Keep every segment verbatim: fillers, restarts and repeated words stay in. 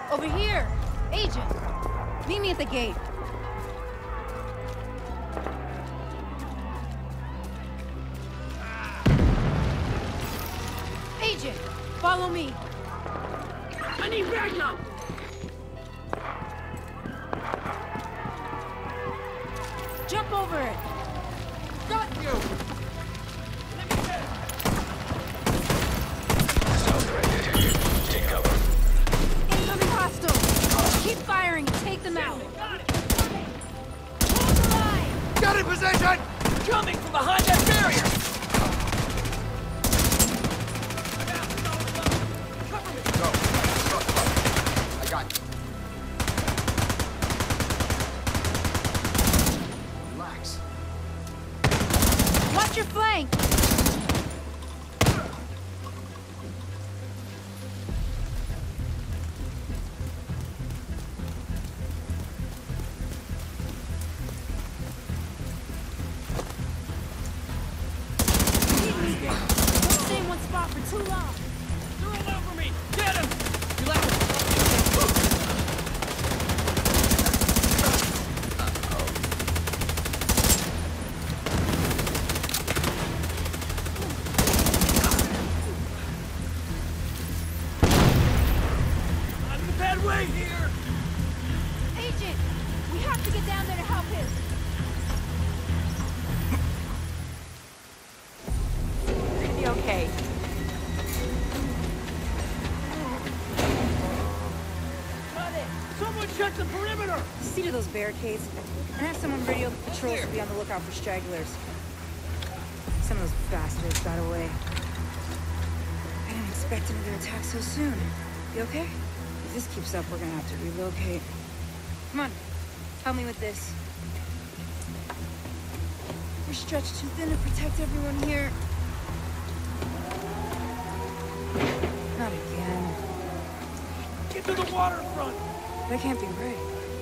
Over here! Agent! Meet me at the gate. Agent! Follow me! I need backup! Jump over it! Got you! Let me get South threat detected. Take cover. Incoming hostile! Keep firing and take them out! Got it! Hold the line! Got in position! Coming from behind that barrier! Cover me! Go. Go. I got you. Relax. Watch your flank! Don't stay in one spot for too long! They're all over me! Get him! You left him! I'm in a bad way here! Agent! We have to get down there to help him! You're gonna be okay. Got it! Someone check the perimeter! See to those barricades, and have someone radio the patrols to be on the lookout for stragglers. Some of those bastards got away. I didn't expect another attack so soon. You okay? If this keeps up, we're gonna have to relocate. Come on, help me with this. We're stretched too thin to protect everyone here. Not again. Get to the waterfront! That can't be right.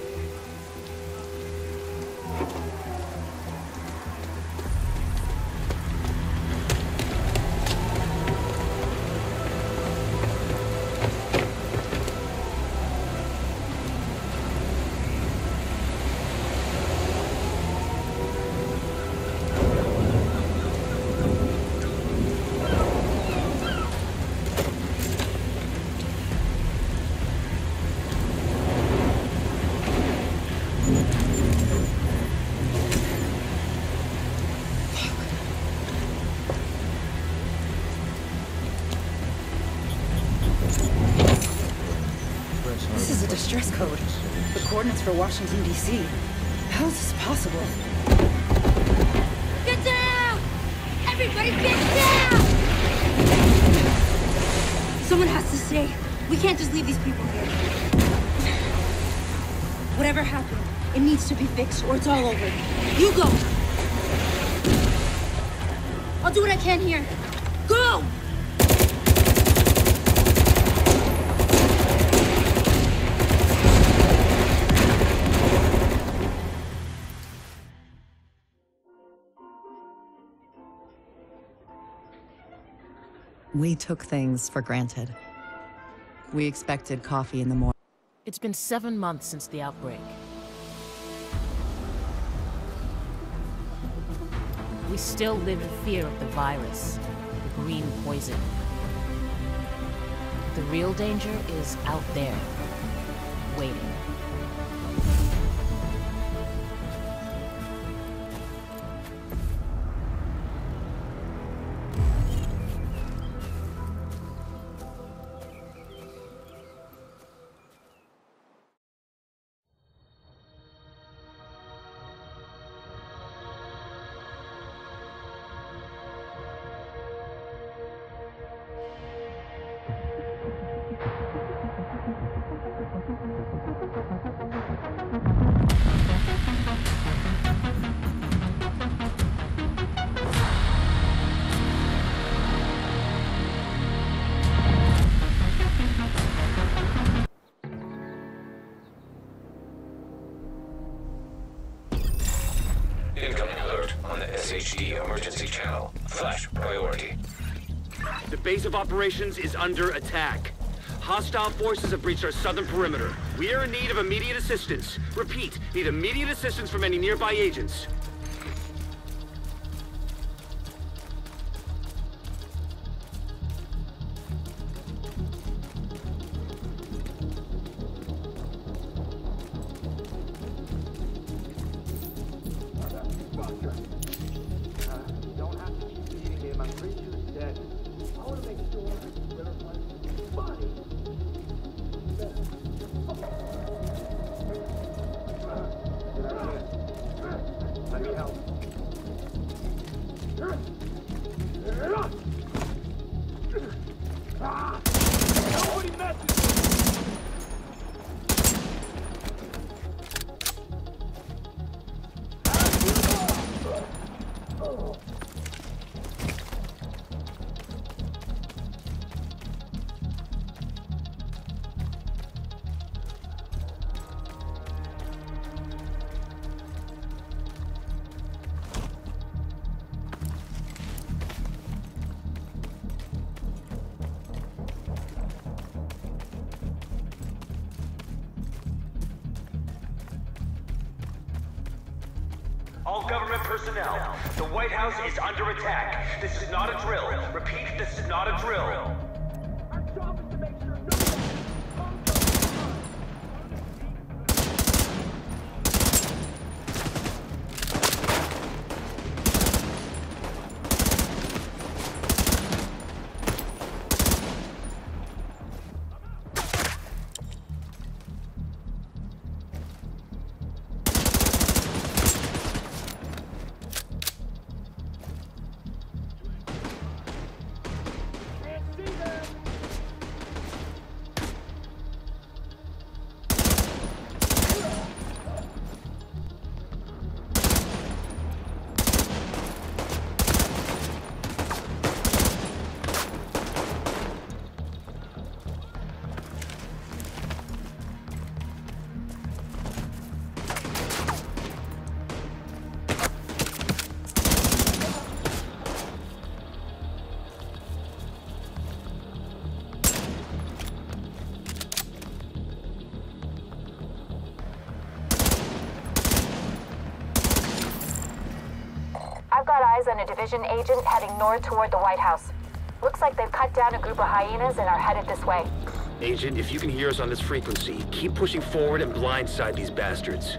This is a distress code. The coordinates for Washington, D C How is this possible? Get down! Everybody get down! Someone has to stay. We can't just leave these people here. Whatever happened, it needs to be fixed or it's all over. You go! I'll do what I can here. Go! We took things for granted. We expected coffee in the morning. It's been seven months since the outbreak. We still live in fear of the virus, the green poison. The real danger is out there, waiting. Incoming alert on the S H D emergency channel. Flash priority. The base of operations is under attack. Hostile forces have breached our southern perimeter. We are in need of immediate assistance. Repeat, need immediate assistance from any nearby agents. All government personnel, the White House is under attack. This is not a drill. Repeat, this is not a drill. Our job is to make sure no I've got eyes on a division agent heading north toward the White House. Looks like they've cut down a group of hyenas and are headed this way. Agent, if you can hear us on this frequency, keep pushing forward and blindside these bastards.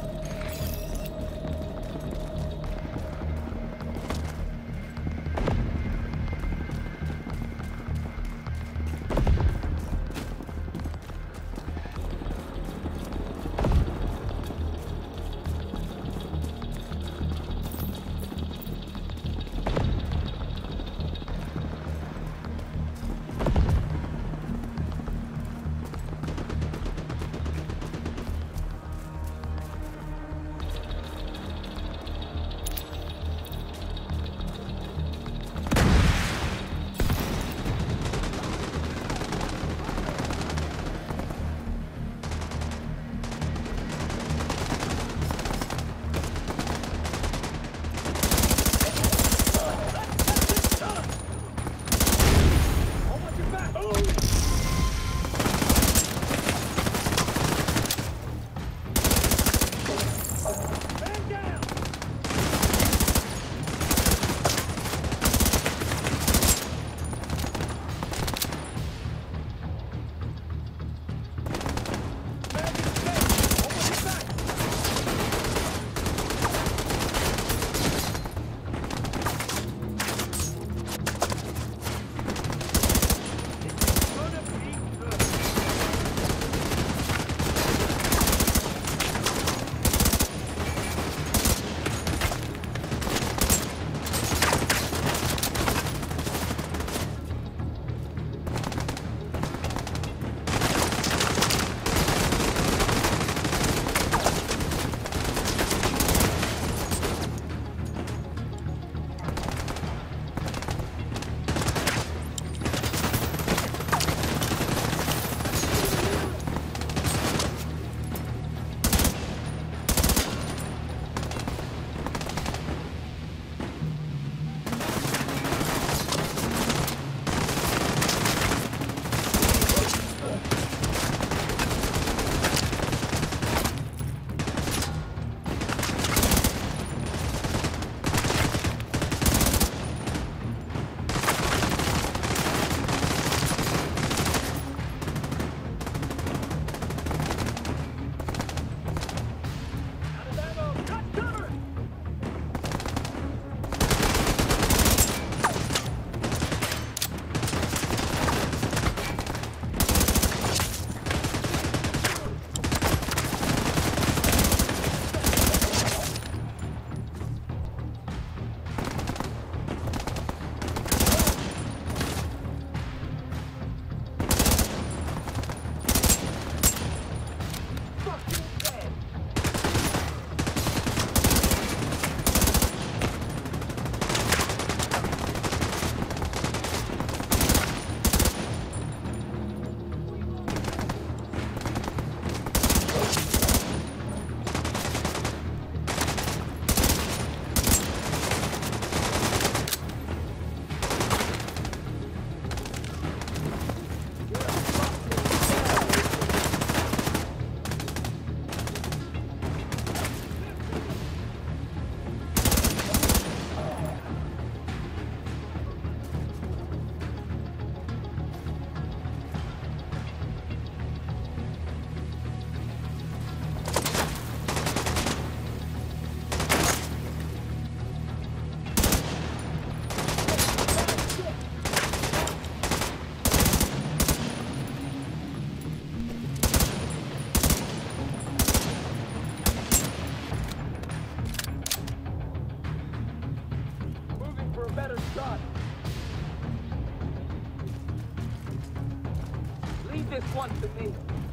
one to me.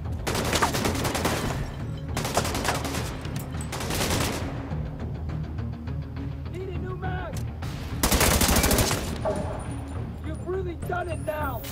Need a new mag. You've really done it now.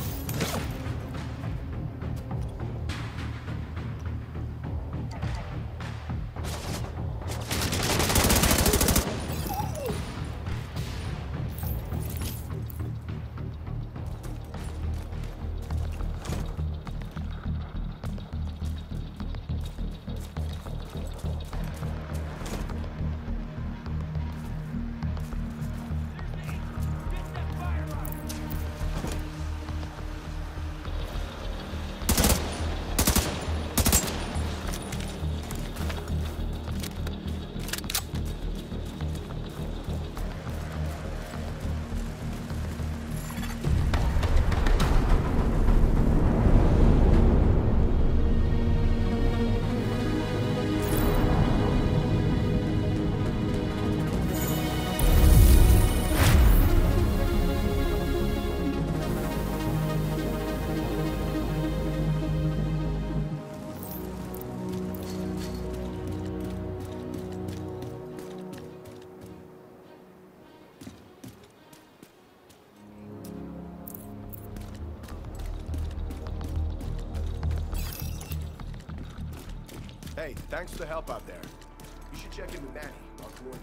Hey, thanks for the help out there. You should check in with Manny. I'll coordinate.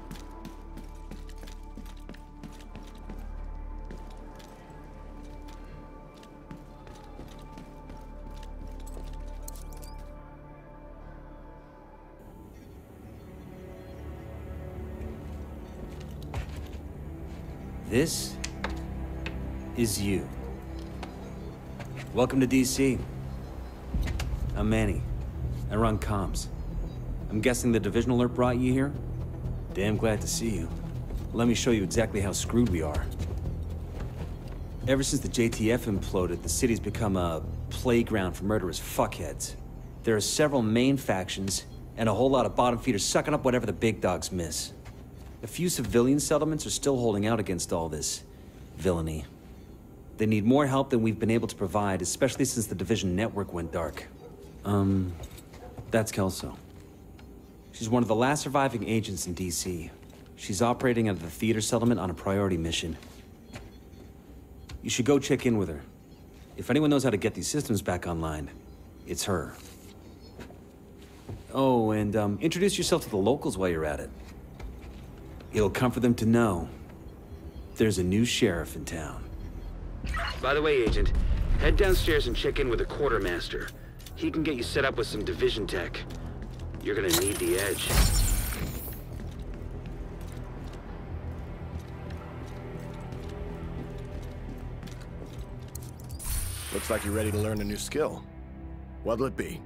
This is you. Welcome to D C. I'm Manny. I run comms. I'm guessing the division alert brought you here? Damn glad to see you. Let me show you exactly how screwed we are. Ever since the J T F imploded, the city's become a playground for murderous fuckheads. There are several main factions, and a whole lot of bottom feeders sucking up whatever the big dogs miss. A few civilian settlements are still holding out against all this villainy. They need more help than we've been able to provide, especially since the Division network went dark. Um, that's Kelso. She's one of the last surviving agents in D C. She's operating at the theater settlement on a priority mission. You should go check in with her. If anyone knows how to get these systems back online, it's her. Oh, and um, introduce yourself to the locals while you're at it. It'll comfort them to know there's a new sheriff in town. By the way, Agent, head downstairs and check in with the quartermaster. He can get you set up with some division tech. You're gonna need the edge. Looks like you're ready to learn a new skill. What'll it be?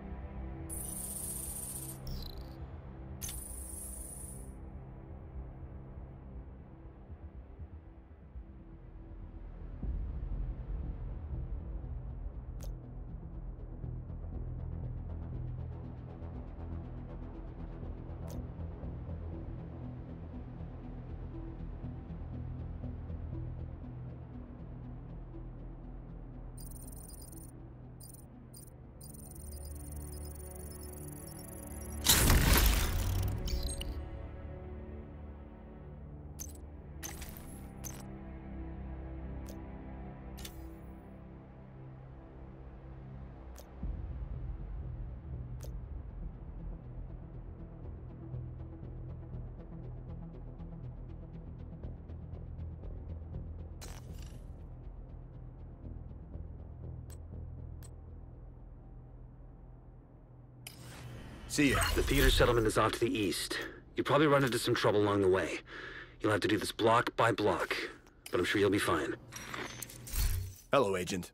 See ya. The theater settlement is off to the east. You'll probably run into some trouble along the way. You'll have to do this block by block, but I'm sure you'll be fine. Hello, Agent.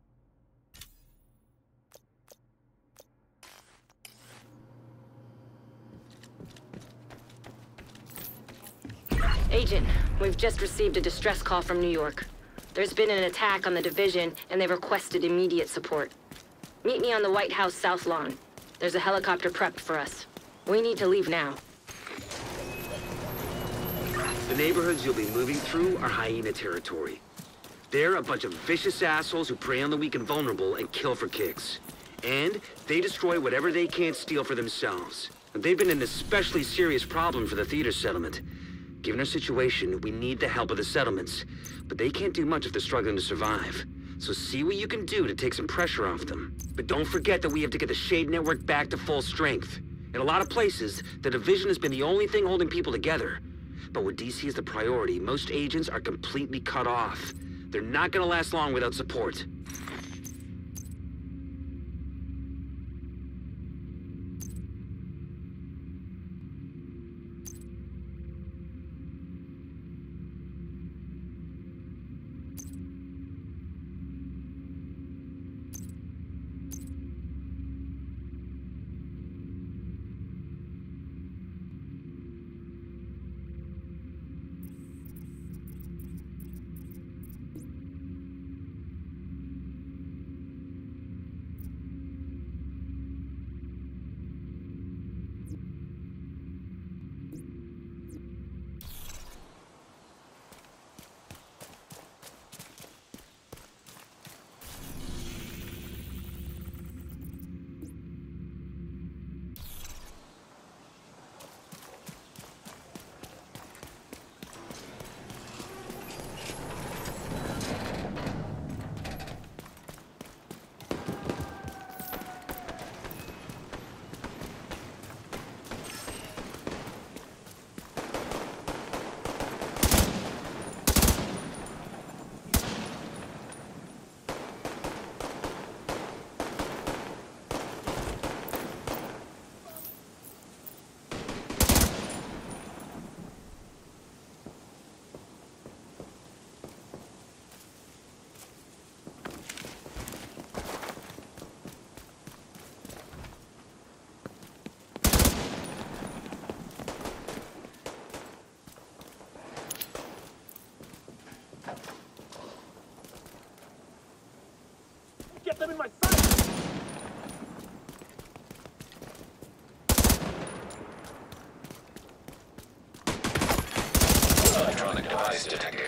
Agent, we've just received a distress call from New York. There's been an attack on the division, and they've requested immediate support. Meet me on the White House South Lawn. There's a helicopter prepped for us. We need to leave now. The neighborhoods you'll be moving through are hyena territory. They're a bunch of vicious assholes who prey on the weak and vulnerable and kill for kicks. And they destroy whatever they can't steal for themselves. And they've been an especially serious problem for the theater settlement. Given our situation, we need the help of the settlements. But they can't do much if they're struggling to survive. So see what you can do to take some pressure off them. But don't forget that we have to get the Shade Network back to full strength. In a lot of places, the Division has been the only thing holding people together. But where D C is the priority, most agents are completely cut off. They're not gonna last long without support. Get them in my sight! Electronic device detected.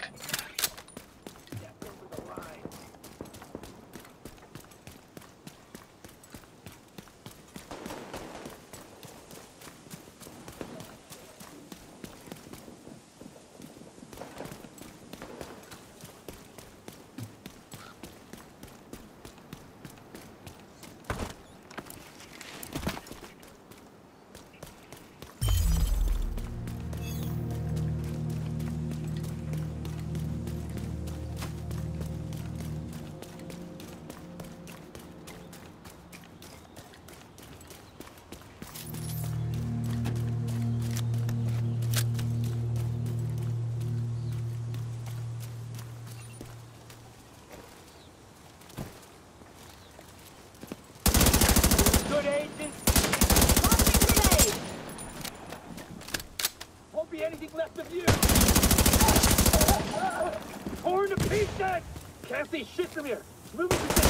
Anything left of you? Torn to pieces! Can't see shit from here. Move it to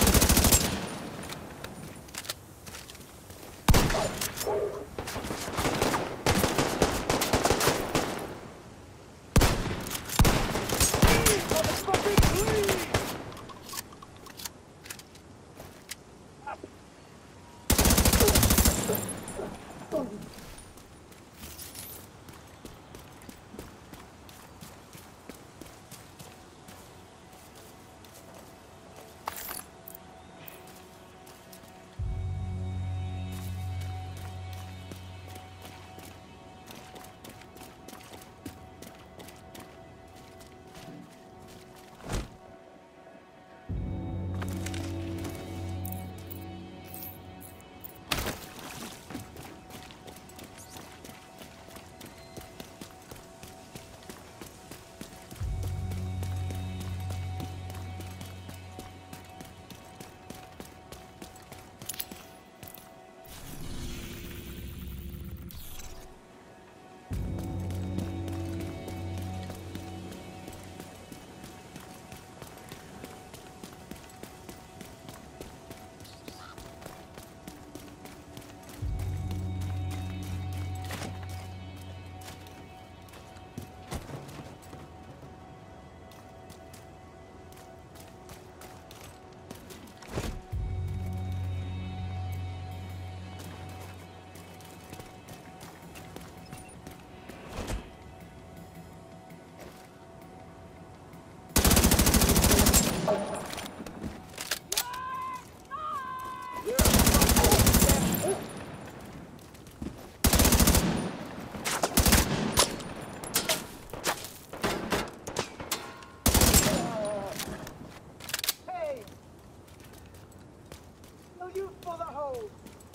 little use for the hose.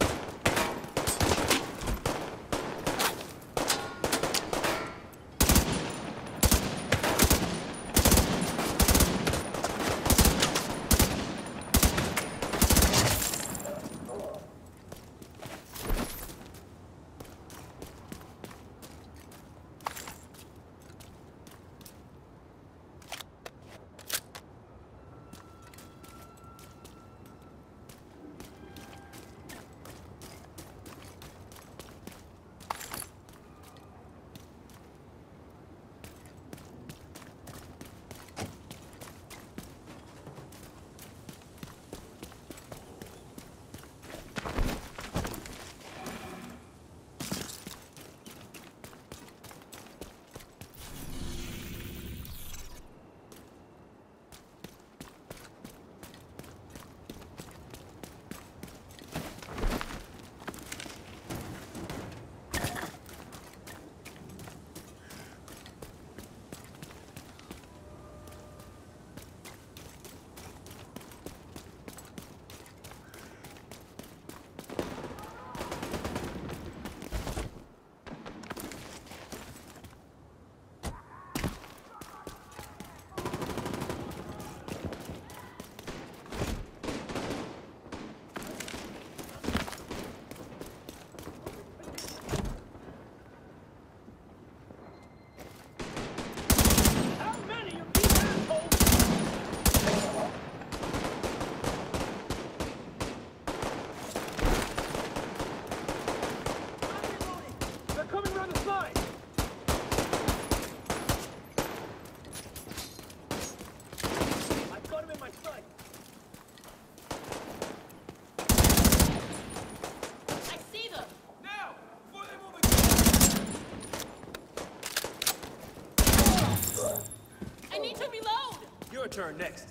Turn next.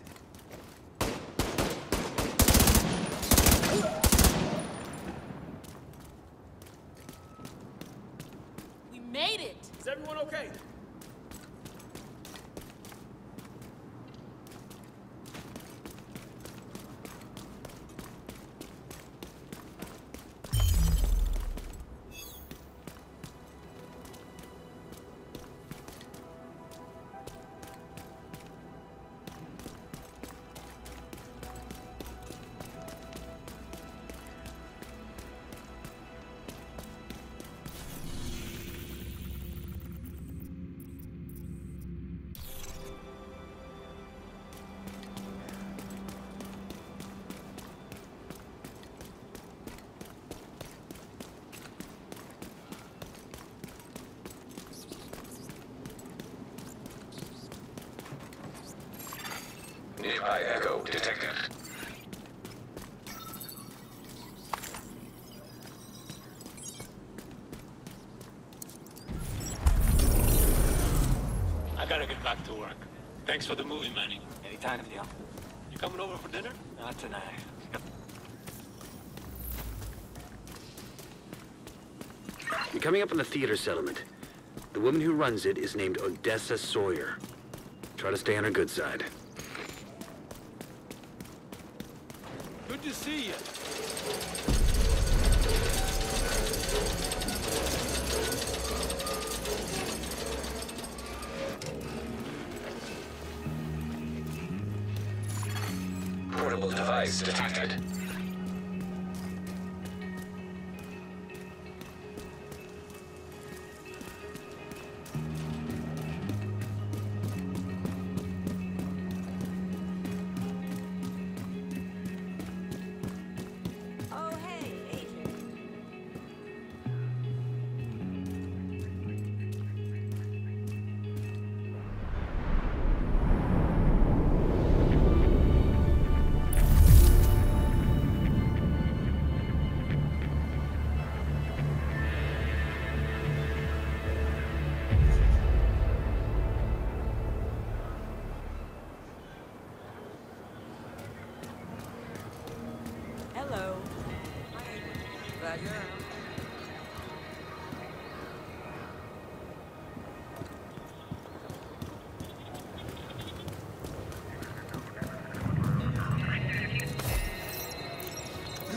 We made it! Is everyone okay? Nearby echo detected. I gotta get back to work. Thanks for the movie, Manny. Anytime, Neil. You coming over for dinner? Not tonight. You're coming up on the theater settlement. The woman who runs it is named Odessa Sawyer. Try to stay on her good side. Good to see you. Portable device detected.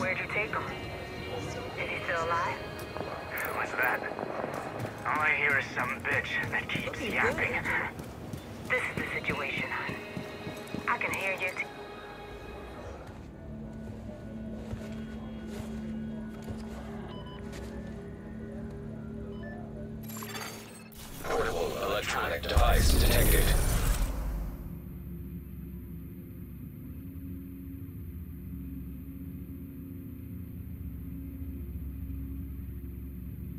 Where'd you take him? Is he still alive? What's that? All I hear is some bitch that keeps yapping. This is the situation. I can hear you. T Portable electronic device detected.